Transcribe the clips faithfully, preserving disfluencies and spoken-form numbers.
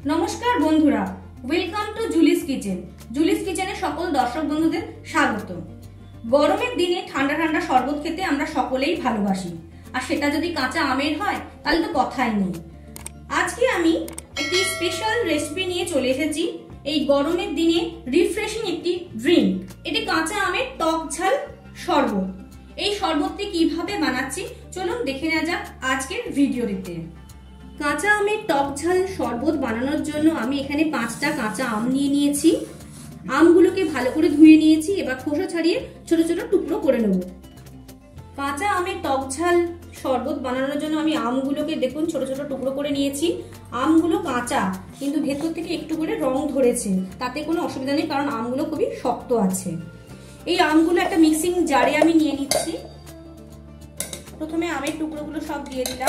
নমস্কার বন্ধুরা, welcome to Julie's kitchen. জুলিস কিচেনে সকল দর্শক বন্ধুদের স্বাগত। গরমের দিনে ঠান্ডা ঠান্ডা শরবত খেতে আমরা সকলেই ভালোবাসি, আর সেটা যদি কাঁচা আমের হয় তাহলে তো কথাই নেই। আজকে আমি একটি স্পেশাল রেসিপি নিয়ে চলে এসেছি। এই গরমের দিনে রিফ্রেশিং একটি ড্রিঙ্ক, এটি কাঁচা আমের টক ঝাল শরবত। এই শরবতটি কিভাবে বানাচ্ছি চলুন দেখে নেওয়া যাক আজকের ভিডিওটিতে। কাঁচা আমের টক ঝাল শরবত বানানোর জন্য আমি এখানে পাঁচটা কাঁচা আম নিয়ে নিয়েছি। আমগুলোকে ভালো করে ধুয়ে নিয়েছি, এবার খোসা ছাড়িয়ে ছোট ছোট টুকরো করে নেব। কাঁচা আমের টক ঝাল শরবত বানানোর জন্য আমি আমগুলোকে দেখুন ছোট ছোট টুকরো করে নিয়েছি। আমগুলো কাঁচা, কিন্তু ভেতর থেকে একটু করে রং ধরেছে, তাতে কোনো অসুবিধা নেই, কারণ আমগুলো খুবই শক্ত আছে। এই আমগুলো একটা মিক্সিং জারে আমি নিয়ে নিচ্ছি। প্রথমে আমের টুকরোগুলো সব দিয়ে দিলাম।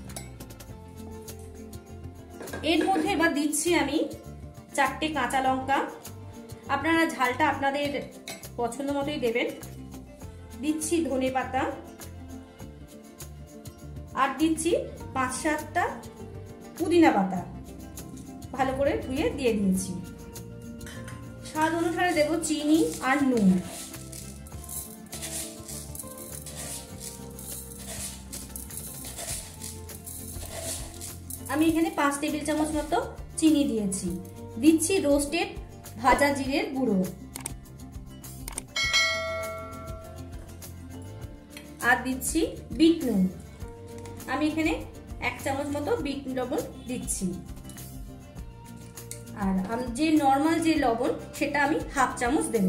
এর মধ্যে এবার দিচ্ছি আমি চারটে কাঁচা লঙ্কা। আপনারা ঝালটা আপনাদের পছন্দ মতোই দেবেন। দিচ্ছি ধনে পাতা, আর দিচ্ছি পাঁচ সাতটা পুদিনা পাতা, ভালো করে ধুয়ে দিয়ে দিয়েছি। স্বাদ অনুসারে দেব চিনি আর নুন। আমি এখানে পাঁচ টেবিল চামচ মতো চিনি দিয়েছি। দিচ্ছি রোস্টেড ভাজা জিরের গুঁড়ো, আর দিচ্ছি বিট নুন। আমি এখানে এক চামচ মতো বিট লবণ দিচ্ছি, আর যে নর্মাল যে লবণ সেটা আমি হাফ চামচ দেব।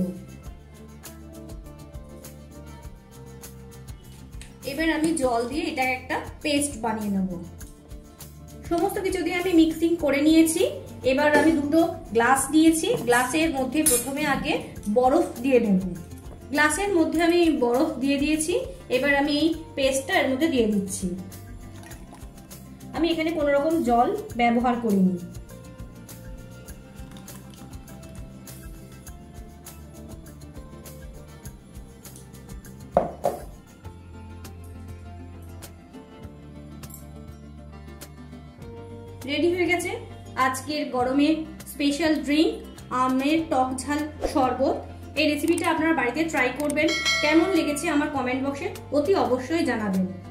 এবার আমি জল দিয়ে এটা একটা পেস্ট বানিয়ে নেব। সমস্ত কিছু দিয়ে আমি মিক্সিং করে নিয়েছি। এবার আমি দুটো গ্লাস নিয়েছি, গ্লাসের মধ্যে প্রথমে আগে বরফ দিয়ে নেব। গ্লাসের মধ্যে আমি বরফ দিয়ে দিয়েছি। এবার আমি এই পেস্টটা এর মধ্যে দিয়ে দিচ্ছি। আমি এখানে কোনো রকম জল ব্যবহার করিনি। রেডি হয়ে গেছে আজকের গরমের স্পেশাল ড্রিঙ্ক আমের টক ঝাল শরবত। এই রেসিপিটা আপনারা বাড়িতে ট্রাই করবেন। কেমন লেগেছে আমার কমেন্ট বক্সে অতি অবশ্যই জানাবেন।